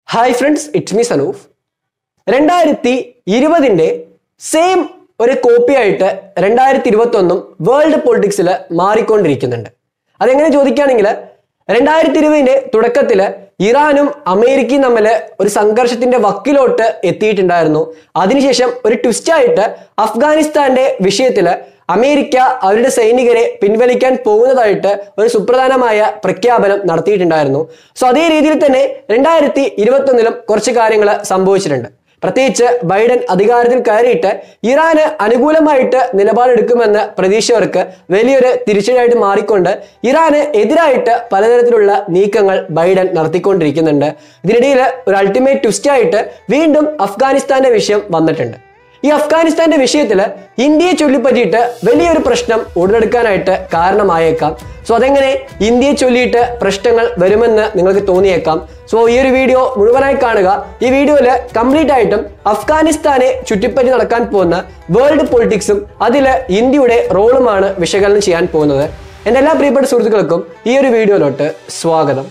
Hi friends, it's me Sanoof. 2020 same ഒരു copy ആയിട്ട് 2021 world പൊളിറ്റിക്സിൽ മാറിക്കൊണ്ടിരിക്കുന്നുണ്ട്. അതെങ്ങനെ ചോദിക്കുകയാണെങ്കിൽ 2020 തുടക്കത്തിൽ ഇറാനും അമേരിക്കയും തമ്മിൽ ഒരു സംഘർഷത്തിന്റെ വക്കിലോട്ട് എത്തിയിട്ടുണ്ടായിരുന്നു. അതിനുശേഷം ഒരു ട്വിസ്റ്റായിട്ട് അഫ്ഗാനിസ്ഥാന്റെ വിഷയത്തിൽ അമേരിക്ക അവരുടെ സൈനികരെ പിൻവലിക്കാൻ പോകുന്നതായിട്ട് ഒരു സുപ്രധാനമായ പ്രഖ്യാപനം നടത്തിയിട്ടുണ്ടായിരുന്നു. സോ അതേ രീതിയിൽ തന്നെ 2021 കുറച്ച് കാര്യങ്ങൾ സംഭവിച്ചിട്ടുണ്ട്. പ്രത്യേകിച്ച് ബൈഡൻ അധികാരത്തിൽ കയറിയിട്ട് ഇറാന് അനുകൂലമായിട്ട് നിലപാടെടുക്കുമെന്ന് പ്രതീക്ഷവർക്ക് വലിയൊരു തിരിച്ചടിയായിട്ട് മാറിക്കൊണ്ട് ഇറാന് എതിരായിട്ട് പലതരത്തിലുള്ള നീക്കങ്ങൾ ബൈഡൻ നടത്തിക്കൊണ്ടിരിക്കുന്നുണ്ട്. ഇതിനിടയിൽ ഒരു അൾട്ടിമേറ്റ് ട്വിസ്റ്റായിട്ട് വീണ്ടും അഫ്ഗാനിസ്ഥാന്റെ വിഷയം വന്നിട്ടുണ്ട്. ഈ അഫ്ഗാനിസ്ഥാന്റെ വിഷയത്തിൽ ഇന്ത്യയെ ചൊല്ലിപ്പറ്റിയിട്ട് വലിയൊരു പ്രശ്നം ഉടലെടുക്കാനായിട്ട് കാരണമായേക്കാം. സോ അതെങ്ങനെ ഇന്ത്യയെ ചൊല്ലിയിട്ട് പ്രശ്നങ്ങൾ വരുമെന്ന് നിങ്ങൾക്ക് തോന്നിയേക്കാം. സോ ഈ ഒരു വീഡിയോ മുഴുവനായി കാണുക. ഈ വീഡിയോയിൽ കംപ്ലീറ്റ് ആയിട്ടും അഫ്ഗാനിസ്ഥാനെ ചുറ്റിപ്പറ്റി നടക്കാൻ പോകുന്ന വേൾഡ് പൊളിറ്റിക്സും അതിൽ ഇന്ത്യയുടെ റോളുമാണ് വിശകലനം ചെയ്യാൻ പോകുന്നത്. എൻ്റെ എല്ലാ പ്രിയപ്പെട്ട സുഹൃത്തുക്കൾക്കും ഈ ഒരു വീഡിയോയിലോട്ട് സ്വാഗതം.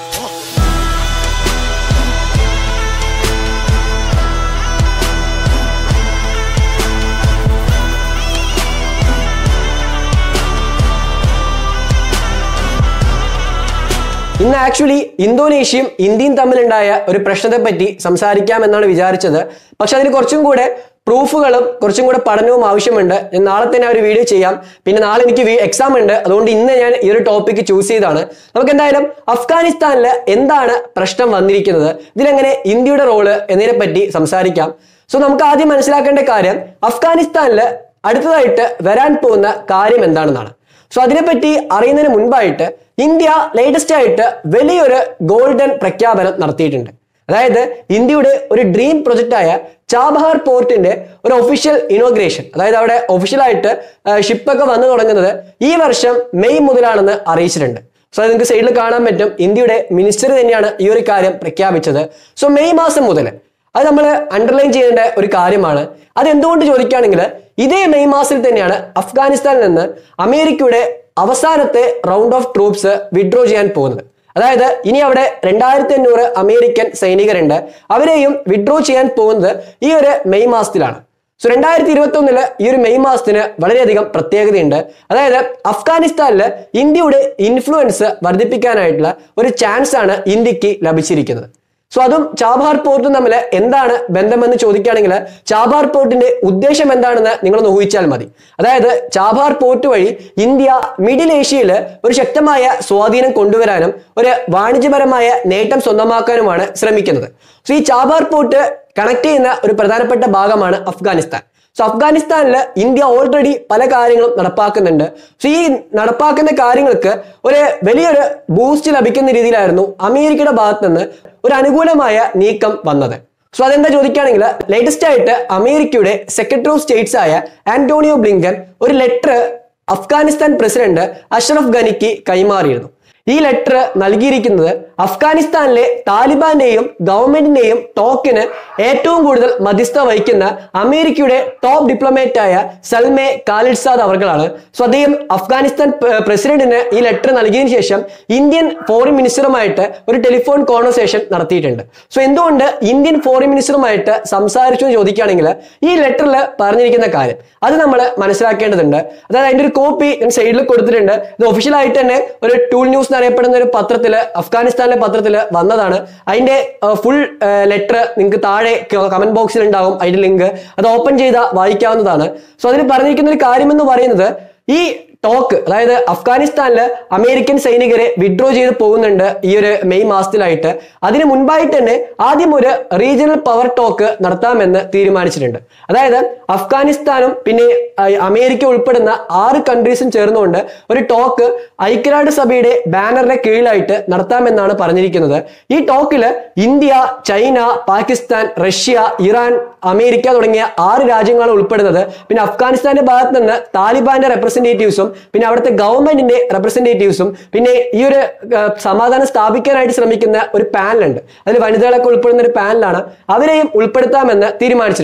ഇന്ന് ആക്ച്വലി ഇന്തോനേഷ്യയും ഇന്ത്യയും തമ്മിലുണ്ടായ ഒരു പ്രശ്നത്തെ പറ്റി സംസാരിക്കാമെന്നാണ് വിചാരിച്ചത്. പക്ഷെ അതിന് കുറച്ചും കൂടെ പ്രൂഫുകളും കുറച്ചും കൂടെ പഠനവും ആവശ്യമുണ്ട്. ഞാൻ നാളെ തന്നെ ഒരു വീഡിയോ ചെയ്യാം. പിന്നെ നാളെ എനിക്ക് എക്സാം ഉണ്ട്. അതുകൊണ്ട് ഇന്ന് ഞാൻ ഈ ഒരു ടോപ്പിക്ക് ചൂസ് ചെയ്താണ്. നമുക്ക് എന്തായാലും അഫ്ഗാനിസ്ഥാനിൽ എന്താണ് പ്രശ്നം വന്നിരിക്കുന്നത്, ഇതിലെങ്ങനെ ഇന്ത്യയുടെ റോള് എന്നതിനെ പറ്റി സംസാരിക്കാം. സോ നമുക്ക് ആദ്യം മനസ്സിലാക്കേണ്ട കാര്യം അഫ്ഗാനിസ്ഥാനിൽ അടുത്തതായിട്ട് വരാൻ പോകുന്ന കാര്യം എന്താണെന്നാണ്. സോ അതിനെപ്പറ്റി അറിയുന്നതിന് മുൻപായിട്ട് ഇന്ത്യ ലേറ്റസ്റ്റ് ആയിട്ട് വലിയൊരു ഗോൾഡൻ പ്രഖ്യാപനം നടത്തിയിട്ടുണ്ട്. അതായത് ഇന്ത്യയുടെ ഒരു ഡ്രീം പ്രൊജക്റ്റായ ചാബഹാർ പോർട്ടിന്റെ ഒരു ഒഫീഷ്യൽ ഇനോഗ്രേഷൻ, അതായത് അവിടെ ഒഫീഷ്യലായിട്ട് ഷിപ്പൊക്കെ വന്നു തുടങ്ങുന്നത് ഈ വർഷം മെയ് മുതലാണെന്ന് അറിയിച്ചിട്ടുണ്ട്. സോ അത് നിങ്ങൾക്ക് സൈഡിൽ കാണാൻ പറ്റും. ഇന്ത്യയുടെ മിനിസ്റ്റർ തന്നെയാണ് ഈ ഒരു കാര്യം പ്രഖ്യാപിച്ചത്. സോ മെയ് മാസം മുതൽ അത് നമ്മൾ അണ്ടർലൈൻ ചെയ്യേണ്ട ഒരു കാര്യമാണ്. അത് എന്തുകൊണ്ട് ചോദിക്കുകയാണെങ്കിൽ ഇതേ മെയ് മാസത്തിൽ തന്നെയാണ് അഫ്ഗാനിസ്ഥാനിൽ നിന്ന് അമേരിക്കയുടെ അവസാനത്തെ റൗണ്ട് ഓഫ് ട്രൂപ്സ് വിഡ്രോ ചെയ്യാൻ പോകുന്നത്. അതായത് ഇനി അവിടെ 2500 അമേരിക്കൻ സൈനികരുണ്ട്. അവരെയും വിഡ്രോ ചെയ്യാൻ പോകുന്നത് ഈ ഒരു മെയ് മാസത്തിലാണ്. സോ 2021 ഈ ഒരു മെയ് മാസത്തിന് വളരെയധികം പ്രത്യേകതയുണ്ട്. അതായത് അഫ്ഗാനിസ്ഥാനിൽ ഇന്ത്യയുടെ ഇൻഫ്ലുവൻസ് വർദ്ധിപ്പിക്കാനായിട്ടുള്ള ഒരു ചാൻസ് ആണ് ഇന്ത്യക്ക് ലഭിച്ചിരിക്കുന്നത്. സോ അതും ചാബഹാർ പോർട്ടും തമ്മിൽ എന്താണ് ബന്ധമെന്ന് ചോദിക്കുകയാണെങ്കിൽ ചാബഹാർ പോർട്ടിന്റെ ഉദ്ദേശം എന്താണെന്ന് നിങ്ങളൊന്ന് ഊഹിച്ചാൽ മതി. അതായത് ചാബഹാർ പോർട്ട് വഴി ഇന്ത്യ മിഡിൽ ഏഷ്യയിൽ ഒരു ശക്തമായ സ്വാധീനം കൊണ്ടുവരാനും ഒരു വാണിജ്യപരമായ നേട്ടം സ്വന്തമാക്കാനുമാണ് ശ്രമിക്കുന്നത്. സോ ഈ ചാബഹാർ പോർട്ട് കണക്ട് ചെയ്യുന്ന ഒരു പ്രധാനപ്പെട്ട ഭാഗമാണ് അഫ്ഗാനിസ്ഥാൻ. സോ അഫ്ഗാനിസ്ഥാനിൽ ഇന്ത്യ ഓൾറെഡി പല കാര്യങ്ങളും നടപ്പാക്കുന്നുണ്ട്. സോ ഈ നടപ്പാക്കുന്ന കാര്യങ്ങൾക്ക് ഒരു വലിയൊരു ബൂസ്റ്റ് ലഭിക്കുന്ന രീതിയിലായിരുന്നു അമേരിക്കയുടെ ഭാഗത്ത് നിന്ന് ഒരു അനുകൂലമായ നീക്കം വന്നത്. സോ അതെന്താ ചോദിക്കുകയാണെങ്കിൽ ലേറ്റസ്റ്റ് ആയിട്ട് അമേരിക്കയുടെ സെക്രട്ടറി ഓഫ് സ്റ്റേറ്റ്സ് ആയ ആന്റോണിയോ ബ്ലിങ്കൻ ഒരു ലെറ്റർ അഫ്ഗാനിസ്ഥാൻ പ്രസിഡന്റ് അഷ്റഫ് ഗനിക്ക് കൈമാറിയിരുന്നു. ഈ ലെറ്റർ നൽകിയിരിക്കുന്നത് അഫ്ഗാനിസ്ഥാനിലെ താലിബാന്റെയും ഗവൺമെന്റിന്റെയും ടോക്കിന് ഏറ്റവും കൂടുതൽ മധ്യസ്ഥ വഹിക്കുന്ന അമേരിക്കയുടെ ടോപ്പ് ഡിപ്ലോമാറ്റായ സൽമെ ഖാലിൽസാദ് അവർകളാണ്. സോ അദ്ദേഹം അഫ്ഗാനിസ്ഥാൻ പ്രസിഡന്റിന് ഈ ലെറ്റർ നൽകിയതിനു ശേഷം ഇന്ത്യൻ ഫോറിൻ മിനിസ്റ്ററുമായിട്ട് ഒരു ടെലിഫോൺ കോൺവെർസേഷൻ നടത്തിയിട്ടുണ്ട്. സോ എന്തുകൊണ്ട് ഇന്ത്യൻ ഫോറിൻ മിനിസ്റ്ററുമായിട്ട് സംസാരിച്ചു എന്ന് ചോദിക്കുകയാണെങ്കിൽ ഈ ലെറ്ററിൽ പറഞ്ഞിരിക്കുന്ന കാര്യം അത് നമ്മൾ മനസ്സിലാക്കേണ്ടതുണ്ട്. അതായത് അതിന്റെ ഒരു കോപ്പി ഞാൻ സൈഡിൽ കൊടുത്തിട്ടുണ്ട്. ഇത് ഒഫീഷ്യലായിട്ട് തന്നെ ഒരു ടൂൾ ന്യൂസ് എന്നറിയപ്പെടുന്ന ഒരു പത്രത്തില്, അഫ്ഗാനിസ്ഥാനിലെ പത്രത്തിൽ വന്നതാണ്. അതിന്റെ ഫുൾ ലെറ്റർ നിങ്ങൾക്ക് താഴെ കമന്റ് ബോക്സിൽ ഉണ്ടാവും. അതിന്റെ ലിങ്ക് അത് ഓപ്പൺ ചെയ്താൽ വായിക്കാവുന്നതാണ്. സോ അതിൽ പറഞ്ഞിരിക്കുന്ന ഒരു കാര്യം എന്ന് പറയുന്നത് ഈ ടോക്ക്, അതായത് അഫ്ഗാനിസ്ഥാനിൽ അമേരിക്കൻ സൈനികരെ വിഡ്രോ ചെയ്ത് പോകുന്നുണ്ട് ഈ ഒരു മെയ് മാസത്തിലായിട്ട്. അതിന് മുൻപായിട്ട് തന്നെ ആദ്യം ഒരു റീജിയണൽ പവർ ടോക്ക് നടത്താമെന്ന് തീരുമാനിച്ചിട്ടുണ്ട്. അതായത് അഫ്ഗാനിസ്ഥാനും പിന്നെ അമേരിക്ക ഉൾപ്പെടുന്ന 6 കൺട്രീസും ചേർന്നുകൊണ്ട് ഒരു ടോക്ക് ഐക്യരാഷ്ട്രസഭയുടെ ബാനറിന്റെ കീഴിലായിട്ട് നടത്താമെന്നാണ് പറഞ്ഞിരിക്കുന്നത്. ഈ ടോക്കിൽ India, China, Pakistan, Russia, Iran, America തുടങ്ങിയ 6 രാജ്യങ്ങളാണ് ഉൾപ്പെടുന്നത്. പിന്നെ അഫ്ഗാനിസ്ഥാന്റെ ഭാഗത്ത് നിന്ന് താലിബാന്റെ റെപ്രസെന്റേറ്റീവ്സും പിന്നെ അവിടുത്തെ ഗവൺമെന്റിന്റെ റെപ്രസെന്റേറ്റീവ്സും പിന്നെ ഈ ഒരു സമാധാനം സ്ഥാപിക്കാനായിട്ട് ശ്രമിക്കുന്ന ഒരു പാനലുണ്ട്. അതിൽ വനിതകളൊക്കെ ഉൾപ്പെടുന്ന ഒരു പാനലാണ്. അവരെയും ഉൾപ്പെടുത്താമെന്ന് തീരുമാനിച്ചിട്ടുണ്ട്.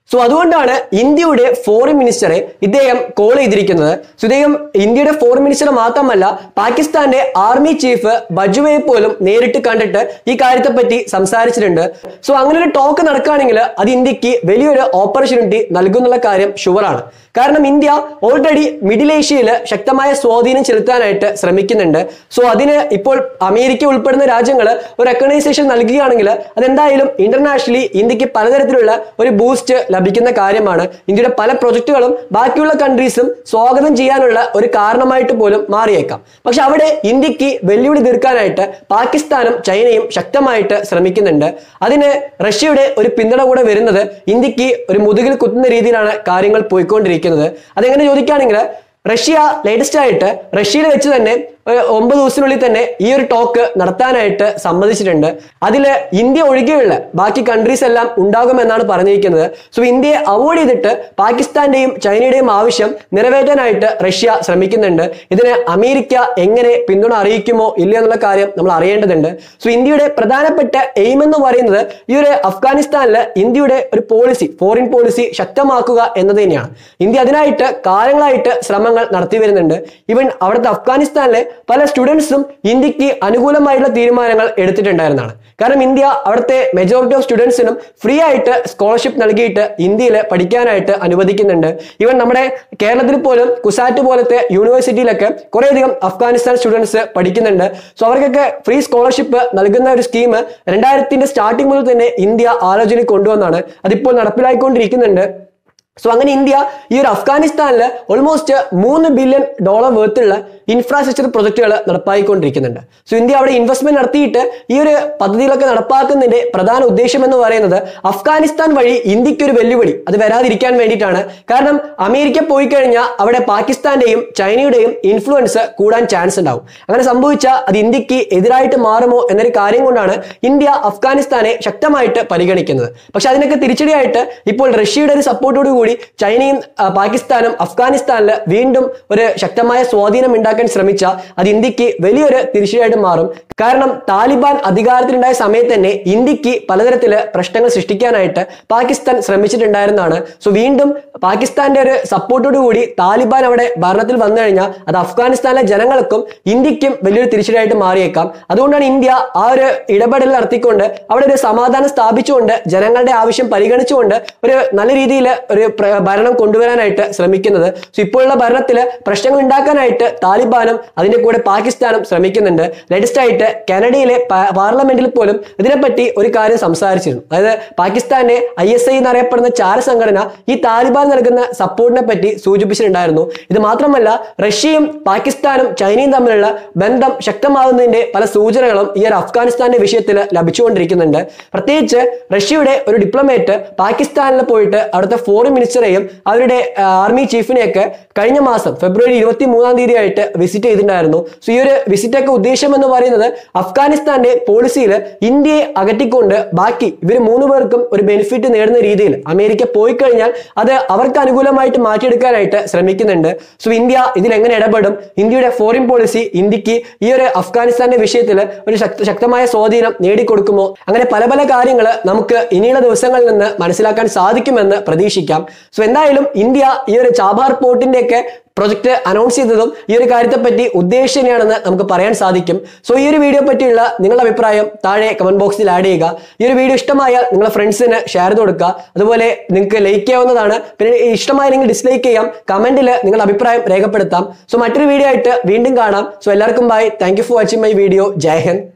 സോ അതുകൊണ്ടാണ് ഇന്ത്യയുടെ ഫോറിൻ മിനിസ്റ്ററെ ഇദ്ദേഹം കോൾ ചെയ്തിരിക്കുന്നത്. സോ ഇദ്ദേഹം ഇന്ത്യയുടെ ഫോറിൻ മിനിസ്റ്റർ മാത്രമല്ല പാകിസ്ഥാന്റെ ആർമി ചീഫ് ബജ്വയെ പോലും നേരിട്ട് കണ്ടിട്ട് ഈ കാര്യത്തെ പറ്റി സംസാരിച്ചിട്ടുണ്ട്. സോ അങ്ങനെ ഒരു ടോക്ക് നടക്കുകയാണെങ്കിൽ അത് ഇന്ത്യക്ക് വലിയൊരു ഓപ്പർച്യൂണിറ്റി നൽകുന്നുള്ള കാര്യം ഷുവറാണ്. കാരണം ഇന്ത്യ ഓൾറെഡി മിഡിൽ ഏഷ്യയിൽ ശക്തമായ സ്വാധീനം ചെലുത്താനായിട്ട് ശ്രമിക്കുന്നുണ്ട്. സോ അതിന് ഇപ്പോൾ അമേരിക്ക ഉൾപ്പെടുന്ന രാജ്യങ്ങൾ ഒരു റെക്കഗ്നൈസേഷൻ നൽകുകയാണെങ്കിൽ അതെന്തായാലും ഇന്റർനാഷണലി ഇന്ത്യക്ക് പലതരത്തിലുള്ള ഒരു ബൂസ്റ്റ് ലഭിക്കുന്ന കാര്യമാണ്. ഇന്ത്യയുടെ പല പ്രൊജക്ടുകളും ബാക്കിയുള്ള കൺട്രീസും സ്വാഗതം ചെയ്യാനുള്ള ഒരു കാരണമായിട്ട് പോലും മാറിയേക്കാം. പക്ഷെ അവിടെ ഇന്ത്യക്ക് വെല്ലുവിളി തീർക്കാനായിട്ട് പാകിസ്ഥാനും ചൈനയും ശക്തമായിട്ട് ശ്രമിക്കുന്നുണ്ട്. അതിന് റഷ്യയുടെ ഒരു പിന്തുണ കൂടെ വരുന്നത് ഇന്ത്യക്ക് ഒരു മുതുകിൽ കുത്തുന്ന രീതിയിലാണ് കാര്യങ്ങൾ പോയിക്കൊണ്ടിരിക്കുന്നത്. അതെങ്ങനെ ചോദിക്കുകയാണെങ്കിൽ റഷ്യ ലേറ്റസ്റ്റ് ആയിട്ട് റഷ്യയിൽ വെച്ച് തന്നെ 9 ദിവസത്തിനുള്ളിൽ തന്നെ ഈ ഒരു ടോക്ക് നടത്താനായിട്ട് സമ്മതിച്ചിട്ടുണ്ട്. അതിൽ ഇന്ത്യ ഒഴികെയുള്ള ബാക്കി കൺട്രീസ് എല്ലാം ഉണ്ടാകുമെന്നാണ് പറഞ്ഞിരിക്കുന്നത്. സോ ഇന്ത്യയെ അവോയ്ഡ് ചെയ്തിട്ട് പാകിസ്ഥാന്റെയും ചൈനയുടെയും ആവശ്യം നിറവേറ്റാനായിട്ട് റഷ്യ ശ്രമിക്കുന്നുണ്ട്. ഇതിന് അമേരിക്ക എങ്ങനെ പിന്തുണ അറിയിക്കുമോ ഇല്ല എന്നുള്ള കാര്യം നമ്മൾ അറിയേണ്ടതുണ്ട്. സോ ഇന്ത്യയുടെ പ്രധാനപ്പെട്ട എയിം എന്ന് പറയുന്നത് ഈ ഒരു അഫ്ഗാനിസ്ഥാനിൽ ഇന്ത്യയുടെ ഒരു പോളിസി, ഫോറിൻ പോളിസി ശക്തമാക്കുക എന്നത് തന്നെയാണ്. ഇന്ത്യ അതിനായിട്ട് കാലങ്ങളായിട്ട് ശ്രമങ്ങൾ നടത്തി വരുന്നുണ്ട്. ഈവൻ അവിടുത്തെ അഫ്ഗാനിസ്ഥാനിലെ പല സ്റ്റുഡൻസും ഇന്ത്യക്ക് അനുകൂലമായിട്ടുള്ള തീരുമാനങ്ങൾ എടുത്തിട്ടുണ്ടായിരുന്നതാണ്. കാരണം ഇന്ത്യ അവിടുത്തെ മെജോറിറ്റി ഓഫ് സ്റ്റുഡൻസിനും ഫ്രീ ആയിട്ട് സ്കോളർഷിപ്പ് നൽകിയിട്ട് ഇന്ത്യയിൽ പഠിക്കാനായിട്ട് അനുവദിക്കുന്നുണ്ട്. ഈവൻ നമ്മുടെ കേരളത്തിൽ പോലും കുസാറ്റ് പോലത്തെ യൂണിവേഴ്സിറ്റിയിലൊക്കെ കുറേയധികം അഫ്ഗാനിസ്ഥാൻ സ്റ്റുഡൻസ് പഠിക്കുന്നുണ്ട്. സോ അവർക്കൊക്കെ ഫ്രീ സ്കോളർഷിപ്പ് നൽകുന്ന ഒരു സ്കീം 2000 സ്റ്റാർട്ടിംഗ് മുതൽ തന്നെ ഇന്ത്യ ആലോചന കൊണ്ടുവന്നാണ്. അതിപ്പോൾ നടപ്പിലായിക്കൊണ്ടിരിക്കുന്നുണ്ട്. സോ അങ്ങനെ ഇന്ത്യ ഈ ഒരു അഫ്ഗാനിസ്ഥാനിൽ ഓൾമോസ്റ്റ് $3 ബില്യൺ വേർത്തുള്ള ഇൻഫ്രാസ്ട്രക്ചർ പ്രൊജക്ടുകൾ നടപ്പായിക്കൊണ്ടിരിക്കുന്നുണ്ട്. സോ ഇന്ത്യ അവിടെ ഇൻവെസ്റ്റ്മെന്റ് നടത്തിയിട്ട് ഈ ഒരു പദ്ധതികളൊക്കെ നടപ്പാക്കുന്നതിന്റെ പ്രധാന ഉദ്ദേശം എന്ന് പറയുന്നത് അഫ്ഗാനിസ്ഥാൻ വഴി ഇന്ത്യക്ക് ഒരു വെല്ലുവിളി അത് വരാതിരിക്കാൻ വേണ്ടിയിട്ടാണ്. കാരണം അമേരിക്ക പോയി കഴിഞ്ഞാൽ അവിടെ പാകിസ്ഥാന്റെയും ചൈനയുടെയും ഇൻഫ്ലുവൻസ് കൂടാൻ ചാൻസ് ഉണ്ടാവും. അങ്ങനെ സംഭവിച്ചാൽ അത് ഇന്ത്യക്ക് എതിരായിട്ട് മാറുമോ എന്നൊരു കാര്യം കൊണ്ടാണ് ഇന്ത്യ അഫ്ഗാനിസ്ഥാനെ ശക്തമായിട്ട് പരിഗണിക്കുന്നത്. പക്ഷെ അതിനൊക്കെ തിരിച്ചടിയായിട്ട് ഇപ്പോൾ റഷ്യയുടെ ഒരു സപ്പോർട്ടോട് കൂടി ചൈനയും പാകിസ്ഥാനും അഫ്ഗാനിസ്ഥാനിൽ വീണ്ടും ഒരു ശക്തമായ സ്വാധീനം ഉണ്ടാക്കാൻ ശ്രമിച്ചാൽ അത് ഇന്ത്യക്ക് വലിയൊരു തിരിച്ചടിയായിട്ട് മാറും. കാരണം താലിബാൻ അധികാരത്തിലുണ്ടായ സമയത്ത് തന്നെ ഇന്ത്യക്ക് പലതരത്തില് പ്രശ്നങ്ങൾ സൃഷ്ടിക്കാനായിട്ട് പാകിസ്ഥാൻ ശ്രമിച്ചിട്ടുണ്ടായിരുന്നതാണ്. സോ വീണ്ടും പാകിസ്ഥാന്റെ ഒരു സപ്പോർട്ടോട് കൂടി താലിബാൻ അവിടെ ഭരണത്തിൽ വന്നു കഴിഞ്ഞാൽ അത് അഫ്ഗാനിസ്ഥാനിലെ ജനങ്ങൾക്കും ഇന്ത്യക്കും വലിയൊരു തിരിച്ചടിയായിട്ട് മാറിയേക്കാം. അതുകൊണ്ടാണ് ഇന്ത്യ ആ ഒരു ഇടപെടൽ നടത്തിക്കൊണ്ട് അവിടെ ഒരു സമാധാനം സ്ഥാപിച്ചുകൊണ്ട് ജനങ്ങളുടെ ആവശ്യം പരിഗണിച്ചുകൊണ്ട് ഒരു നല്ല രീതിയിൽ ഒരു ഭരണം കൊണ്ടുവരാനായിട്ട് ശ്രമിക്കുന്നത്. സോ ഇപ്പോഴുള്ള ഭരണത്തിൽ പ്രശ്നങ്ങൾ ഉണ്ടാക്കാനായിട്ട് താലിബാനും അതിന്റെ കൂടെ പാകിസ്ഥാനും ശ്രമിക്കുന്നുണ്ട്. ലേറ്റസ്റ്റ് ആയിട്ട് കാനഡയിലെ പാർലമെന്റിൽ പോലും ഇതിനെപ്പറ്റി ഒരു കാര്യം സംസാരിച്ചിരുന്നു. അതായത് പാകിസ്ഥാന്റെ ISI എന്നറിയപ്പെടുന്ന ചാര സംഘടന ഈ താലിബാൻ നൽകുന്ന സപ്പോർട്ടിനെ പറ്റി സൂചിപ്പിച്ചിട്ടുണ്ടായിരുന്നു. ഇത് മാത്രമല്ല റഷ്യയും പാകിസ്ഥാനും ചൈനയും തമ്മിലുള്ള ബന്ധം ശക്തമാകുന്നതിന്റെ പല സൂചനകളും ഈ ഒരു അഫ്ഗാനിസ്ഥാന്റെ വിഷയത്തിൽ ലഭിച്ചുകൊണ്ടിരിക്കുന്നുണ്ട്. പ്രത്യേകിച്ച് റഷ്യയുടെ ഒരു ഡിപ്ലോമേറ്റ് പാകിസ്ഥാനിൽ പോയിട്ട് അവിടുത്തെ ഫോറിൻ മിനിസ്റ്ററെയും അവരുടെ ആർമി ചീഫിനെയൊക്കെ കഴിഞ്ഞ മാസം ഫെബ്രുവരി 23 ആയിട്ട് വിസിറ്റ് ചെയ്തിട്ടുണ്ടായിരുന്നു. സോ ഈ ഒരു വിസിറ്റ് ഒക്കെ ഉദ്ദേശം എന്ന് പറയുന്നത് അഫ്ഗാനിസ്ഥാന്റെ പോളിസിയിൽ ഇന്ത്യയെ അകറ്റിക്കൊണ്ട് ബാക്കി ഇവർ 3 പേർക്കും ഒരു ബെനിഫിറ്റ് നേടുന്ന രീതിയിൽ അമേരിക്ക പോയി കഴിഞ്ഞാൽ അത് അവർക്ക് അനുകൂലമായിട്ട് മാറ്റിയെടുക്കാനായിട്ട് ശ്രമിക്കുന്നുണ്ട്. സോ ഇന്ത്യ ഇതിൽ എങ്ങനെ ഇടപെടും, ഇന്ത്യയുടെ ഫോറിൻ പോളിസി ഇന്ത്യക്ക് ഈ ഒരു അഫ്ഗാനിസ്ഥാന്റെ വിഷയത്തിൽ ഒരു ശക്തമായ സ്വാധീനം നേടിക്കൊടുക്കുമോ, അങ്ങനെ പല പല കാര്യങ്ങൾ നമുക്ക് ഇനിയുള്ള ദിവസങ്ങളിൽ നിന്ന് മനസ്സിലാക്കാൻ സാധിക്കുമെന്ന് പ്രതീക്ഷിക്കാം. സോ എന്തായാലും ഇന്ത്യ ഈ ഒരു ചാബാർ പോർട്ടിന്റെ ഒക്കെ പ്രൊജക്ട് അനൗൺസ് ചെയ്തതും ഈ ഒരു കാര്യത്തെ പറ്റി ഉദ്ദേശിച്ചതാണെന്ന് നമുക്ക് പറയാൻ സാധിക്കും. സോ ഈ ഒരു വീഡിയോ പറ്റിയുള്ള നിങ്ങളുടെ അഭിപ്രായം താഴെ കമന്റ് ബോക്സിൽ ആഡ് ചെയ്യുക. ഈ ഒരു വീഡിയോ ഇഷ്ടമായാൽ നിങ്ങളുടെ ഫ്രണ്ട്സിന് ഷെയർ ചെയ്ത് കൊടുക്കുക. അതുപോലെ നിങ്ങൾക്ക് ലൈക്ക് ചെയ്യാവുന്നതാണ്. പിന്നെ ഇഷ്ടമായില്ലെങ്കിൽ ഡിസ്ലൈക്ക് ചെയ്യാം. കമന്റിൽ നിങ്ങളുടെ അഭിപ്രായം രേഖപ്പെടുത്താം. സോ മറ്റൊരു വീഡിയോ ആയിട്ട് വീണ്ടും കാണാം. സോ എല്ലാവർക്കും bye. Thank you for watching my video. Jai Hind.